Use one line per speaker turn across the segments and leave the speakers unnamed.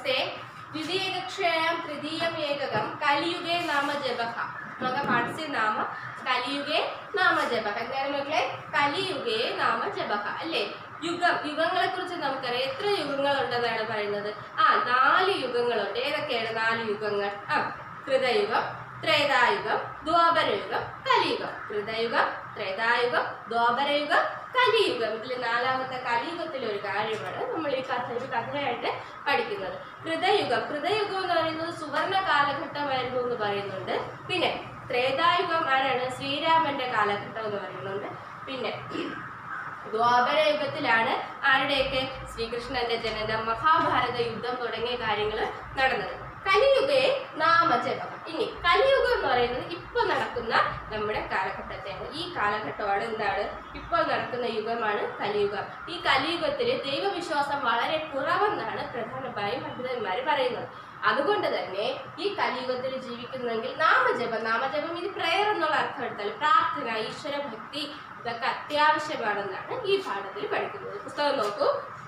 नमस्ते। द्वितीयकक्षायां तृतीयम् एककं कलियुगे नाम जपः मग पाठस्य नाम कलियुगे नाम जपः कलियुगे नाम जपः अल्ले യുഗം യുഗങ്ങളെക്കുറിച്ച് നമുക്കറിയാം. എത്ര യുഗങ്ങളുണ്ടെന്നാണ് പറയുന്നത്? 4 യുഗങ്ങളുണ്ട്. ഏതൊക്കെയാണ് 4 യുഗങ്ങൾ? കൃതയുഗം, ത്രേതായുഗം, ദ്വാപരയുഗം, കലിയുഗം. കൃതയുഗം, ത്രേതായുഗം, ദ്വാപരയുഗം, കലിയുഗം. ഇതിൽ 4ാമത്തെ കലിയുഗത്തിലെ ഒരു കാര്യമാണ് നമ്മൾ ഈ കഥയായിട്ട് പഠിക്കുന്നത്. കൃതയുഗം എന്ന് പറയുന്നത് സുവർണ കാലഘട്ടമായിരുന്നു എന്ന് പറയുന്നുണ്ട്. പിന്നെ ത്രേതായുഗം ആരാണ്? ശ്രീരാമന്റെ കാലഘട്ടം എന്ന് പറയുന്നുണ്ട്. പിന്നെ ദ്വാപരയുഗത്തിലാണ് ആരുടെയൊക്കെ? ശ്രീകൃഷ്ണന്റെ ജനനം, മഹാഭാരത യുദ്ധം തുടങ്ങിയ കാര്യങ്ങൾ നടന്നത്. കലിയുഗേ നാമജപം. ഇനി കലിയുഗം എന്ന് പറയുന്നത് ഇപ്പോൾ നടക്കുന്ന നമ്മുടെ കാലഘട്ടത്തെയാണ്. ഈ കാലഘട്ടമാണ് എന്താണ്? ഇപ്പോൾ നടക്കുന്ന യുഗമാണ് കലിയുഗം. ഈ കലിയുഗത്തിൽ ദൈവവിശ്വാസം വളരെ കുറവെന്നാണ് പ്രധാനമായും പണ്ഡിതന്മാർ പറയുന്നത്. അതുകൊണ്ട് തന്നെ ഈ കലിയുഗത്തിൽ ജീവിക്കുന്നെങ്കിൽ നാമജപം ഇത് പ്രയർ എന്നുള്ള അർത്ഥം എടുത്താൽ പ്രാർത്ഥന, ഈശ്വര ഭക്തി ഇതൊക്കെ അത്യാവശ്യമാണെന്നാണ് ഈ പാഠത്തിൽ പഠിക്കുന്നത്. പുസ്തകം നോക്കൂ.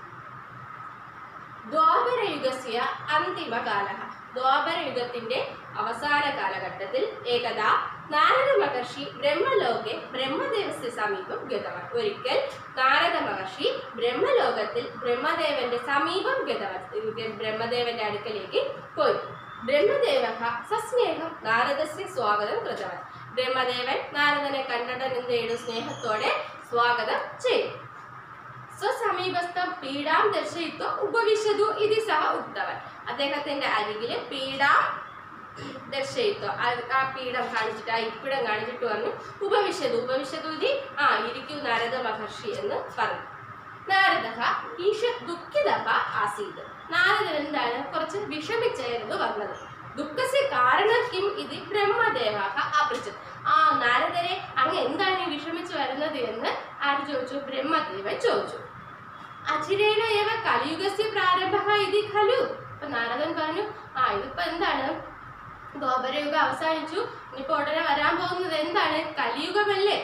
ദ്വാപരയുഗസ്യ അന്തിമകാല. ദ്വാപരയുഗത്തിന്റെ അവസാന കാലഘട്ടത്തിൽ ഏകദാ നാരദ മഹർഷി ബ്രഹ്മലോകെ ബ്രഹ്മദേവസ്യ സമീപം ഗതവാൻ. ഒരിക്കൽ നാരദ മഹർഷി ബ്രഹ്മലോകത്തിൽ ബ്രഹ്മദേവന്റെ സമീപം ഗതവാൻ, ബ്രഹ്മദേവന്റെ അടുക്കലേക്ക് പോയി. ബ്രഹ്മദേവ സസ്നേഹം നാരദസ്യ സ്വാഗതം കൃതവാൻ. ബ്രഹ്മദേവൻ നാരദനെ കണ്ടിട്ട് എന്ത് ചെയ്തു? സ്നേഹത്തോടെ സ്വാഗതം ചെയ്തു. സ്വസമീപസ്ഥം പീഡാം ദർശയിത്വ ഉപവിശതു ഇതി സഹ ഉക്തവൻ. അദ്ദേഹത്തിന്റെ അരികിൽ പീഡാം ദർശയിത്വ, ആ പീഠം കാണിച്ചിട്ട്, ആ ഇപ്പിടം കാണിച്ചിട്ട് പറഞ്ഞു ഉപവിശതു ഇതി ഇരിക്കൂ നാരദ മഹർഷി എന്ന് പറഞ്ഞു. നാരദ ഈശ ദുഃഖിത ആസീത്. നാരദൻ എന്താണ്? കുറച്ച് വിഷമിച്ചായിരുന്നു വന്നത്. ദുഃഖസ്യ കാരണം കിം ഇത് ബ്രഹ്മദേവ അപൃച്ഛത്. നാരദരെ അങ്ങ് എന്താണ് ഈ വിഷമിച്ചു വരുന്നത് എന്ന് ആര് ചോദിച്ചു? ബ്രഹ്മദേവൻ ചോദിച്ചു. അചിരേണ ഏവ കലിയുഗസ്യ പ്രാരംഭ ഇതി ഖലു. അപ്പൊ നാരദൻ പറഞ്ഞു, ഇതിപ്പോ എന്താണ്? ദ്വാപരയുഗം അവസാനിച്ചു, ഇനിയിപ്പോ ഉടനെ വരാൻ പോകുന്നത് എന്താണ്? കലിയുഗമല്ലേ?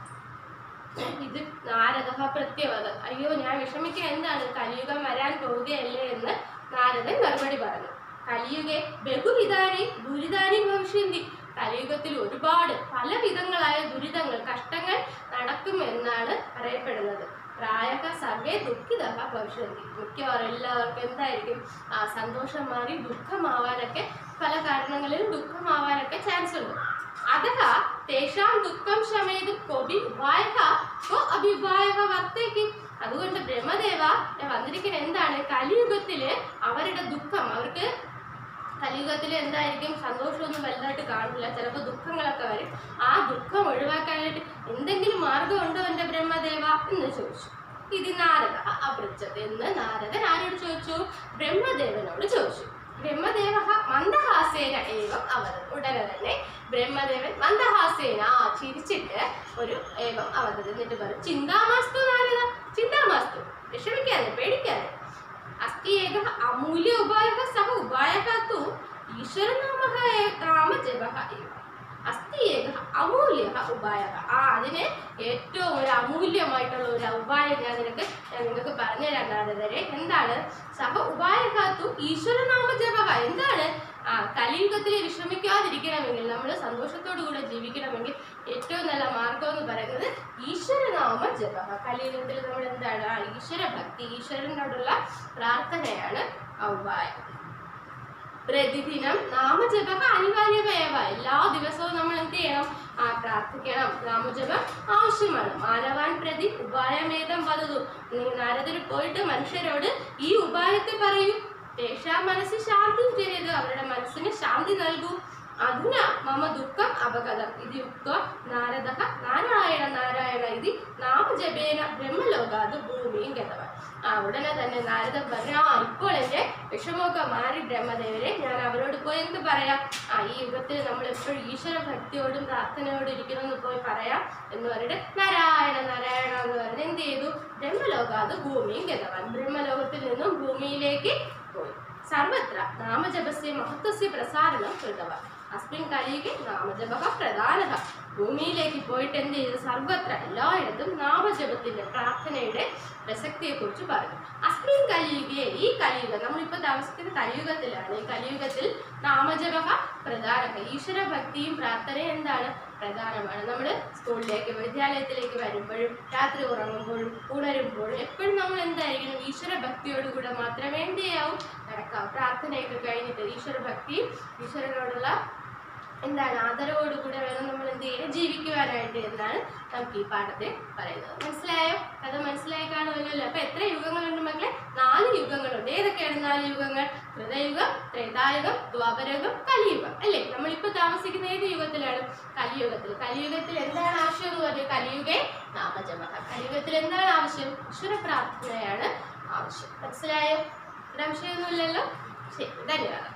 ഇത് നാരദ പ്രത്യവത. അയ്യോ, ഞാൻ വിഷമിക്കുക, എന്താണ്? കലിയുഗം വരാൻ പോവുകയല്ലേ എന്ന് നാരദൻ മറുപടി പറഞ്ഞു. കലിയുഗെ ബഹുവിധാനി ദുരിതാനി ഭവിഷ്യന്തി. കലിയുഗത്തിൽ ഒരുപാട് പലവിധങ്ങളായ ദുരിതങ്ങൾ, കഷ്ടങ്ങൾ നടക്കുമെന്നാണ് പറയപ്പെടുന്നത്. പ്രായക സർവേ ദുഃഖിത ഭവിഷ്യന്തി. മിക്കവാറും എല്ലാവർക്കും എന്തായിരിക്കും? സന്തോഷം മാറി ദുഃഖമാവാനൊക്കെ, പല കാരണങ്ങളിലും ദുഃഖമാവാനൊക്കെ ചാൻസ് ഉണ്ട്. അതഹ തേഷാം ദുഃഖം ശമേതും കോപി ഉപായക കോ അഭിപായക വർത്തേക്കും. അതുകൊണ്ട് ബ്രഹ്മദേവ വന്നിരിക്കുന്ന എന്താണ്? കലിയുഗത്തില് അവരുടെ ദുഃഖം, അവർക്ക് കലിയുഗത്തിൽ എന്തായിരിക്കും? സന്തോഷമൊന്നും വലുതായിട്ട് കാണില്ല, ചിലപ്പോൾ ദുഃഖങ്ങളൊക്കെ വരും. ആ ദുഃഖം ഒഴിവാക്കാനായിട്ട് എന്തെങ്കിലും മാർഗമുണ്ടോ എൻ്റെ ബ്രഹ്മദേവ എന്ന് ചോദിച്ചു. ഇത് നാരദ അപൃച്ഛത് എന്ന് നാരദൻ ആരോട് ചോദിച്ചു? ബ്രഹ്മദേവനോട് ചോദിച്ചു. ബ്രഹ്മദേവ മന്ദഹാസേന ഏവം അവതത്. ഉടനെ തന്നെ ബ്രഹ്മദേവൻ മന്ദഹാസേന ചിരിച്ചിട്ട് ഒരു ഏവം അവതത്. എന്നിട്ട് പറഞ്ഞു, ചിന്താമാസ്തു നാരദ, ചിന്താമാസ്തു, വിഷമിക്കാതെ, പേടിക്കാതെ. അസ്തി ഏക അമൂല്യ ഉപായക സഹ ഉപായക തു ഈശ്വരനാമ ജപഃ ഏവ. അസ്തി ഏക അമൂല്യ ഉപായക. അതിന് ഏറ്റവും ഒരു അമൂല്യമായിട്ടുള്ള ഒരു ഉപായം ഞാൻ നിങ്ങൾക്ക് പറഞ്ഞുതരാം നാരദരെ. എന്താണ്? സഹ ഉപായക തു ഈശ്വരനാമ ജപഃ. എന്താണ്? കലിയുഗത്തിൽ വിഷമിക്കാതിരിക്കണമെങ്കിൽ, നമ്മൾ സന്തോഷത്തോടു കൂടെ ജീവിക്കണമെങ്കിൽ ഏറ്റവും നല്ല മാർഗം എന്ന് പറയുന്നത് ഈശ്വരനാമ ജപഃ. കലിയുഗത്തിൽ നമ്മൾ എന്താണ്? ഈശ്വര ഭക്തി, ഈശ്വരനോടുള്ള പ്രാർത്ഥനയാണ് ഉപായം. പ്രതിദിനം നാമജപം അനിവാര്യമേവ. എല്ലാ ദിവസവും നമ്മൾ എന്ത് ചെയ്യണം? പ്രാർത്ഥിക്കണം. നാമജപം ആവശ്യമാണ്. മാനവാൻ പ്രതി ഉപായമേതം വധതു. നാരദർ പോയിട്ട് മനുഷ്യരോട് ഈ ഉപായത്തെ പറയൂ. തേഷാ മനസ്സിൽ ശാന്തി ചെയ്ത് അവരുടെ മനസ്സിന് ശാന്തി നൽകൂ. അധുന മമ ദുഃഖം അപകടം ഇത് യുക്ത നാരദ നാരായണ നാരായണ ഇത് നാമജപേന ബ്രഹ്മലോകാത് ഭൂമിയും ഗതവാൻ. ഉടനെ തന്നെ നാരദൻ പറഞ്ഞു, ഇപ്പോൾ എൻ്റെ വിഷമമൊക്കെ മാറി ബ്രഹ്മദേവരെ, ഞാൻ അവരോട് പോയി എന്ത് പറയാം? ഈ യുഗത്തിൽ നമ്മൾ എപ്പോഴും ഈശ്വര ഭക്തിയോടും പ്രാർത്ഥനയോടും ഇരിക്കണമെന്ന് പോയി പറയാം എന്ന് പറഞ്ഞിട്ട് നാരായണ നാരായണ എന്ന് പറഞ്ഞ് എന്ത് ചെയ്തു? ബ്രഹ്മലോകാത് ഭൂമിയും ഗതവാൻ. ബ്രഹ്മലോകത്തിൽ നിന്നും ഭൂമിയിലേക്ക് പോയി. സർവത്ര നാമജപസ്യ മഹത്വസ്യ പ്രസാരണം കൃതവാൻ. അസ്മിൻ കലിയുഗെ നാമജപ പ്രധാനത. ഭൂമിയിലേക്ക് പോയിട്ട് എന്ത് ചെയ്തു? സർവത്ര എല്ലായിടത്തും നാമജപത്തിന്റെ പ്രാർത്ഥനയുടെ പ്രസക്തിയെക്കുറിച്ച് പറഞ്ഞു. അസ്മിൻ കലിയുഗെ, ഈ കലിയുഗം, നമ്മളിപ്പോൾ താമസിക്കുന്ന കലിയുഗത്തിലാണ്. ഈ കലിയുഗത്തിൽ നാമജപ പ്രധാനത, ഈശ്വര ഭക്തിയും പ്രാർത്ഥനയും എന്താണ്? പ്രധാനമാണ്. നമ്മൾ സ്കൂളിലേക്ക് വിദ്യാലയത്തിലേക്ക് വരുമ്പോഴും രാത്രി ഉറങ്ങുമ്പോഴും ഉണരുമ്പോഴും എപ്പോഴും നമ്മൾ എന്തായിരിക്കണം? ഈശ്വര ഭക്തിയോടുകൂടെ മാത്രമേ എന്ത് ചെയ്യാവൂ? നടക്കാവൂ. പ്രാർത്ഥനയൊക്കെ കഴിഞ്ഞിട്ട് ഈശ്വര ഭക്തിയും ഈശ്വരനോടുള്ള എന്താണ്? ആദരവോടുകൂടെ വേണം നമ്മൾ എന്ത് ചെയ്യാൻ? ജീവിക്കുവാനായിട്ട് എന്നാണ് നമുക്ക് ഈ പാഠത്തിൽ പറയുന്നത്. മനസ്സിലായോ? കഥ മനസ്സിലായി കാണുമല്ലോ. അപ്പൊ എത്ര യുഗങ്ങളുണ്ട് മക്കളെ? 4 യുഗങ്ങളുണ്ട്. ഏതൊക്കെയാണ് 4 യുഗങ്ങൾ? കൃതയുഗം, ത്രേതായുഗം, ദ്വാപരയുഗം, കലിയുഗം അല്ലേ? നമ്മളിപ്പോ താമസിക്കുന്ന ഏത് യുഗത്തിലാണ്? കലിയുഗത്തിൽ. കലിയുഗത്തിൽ എന്താണ് ആവശ്യം എന്ന് പറഞ്ഞാൽ കലിയുഗേ നാമജപ. കലിയുഗത്തിൽ എന്താണ് ആവശ്യം? ഈശ്വര പ്രാർത്ഥനയാണ് ആവശ്യം. മനസ്സിലായോ? ഒരു സംശയമൊന്നുമില്ലല്ലോ. ശരി, ധന്യവാദം.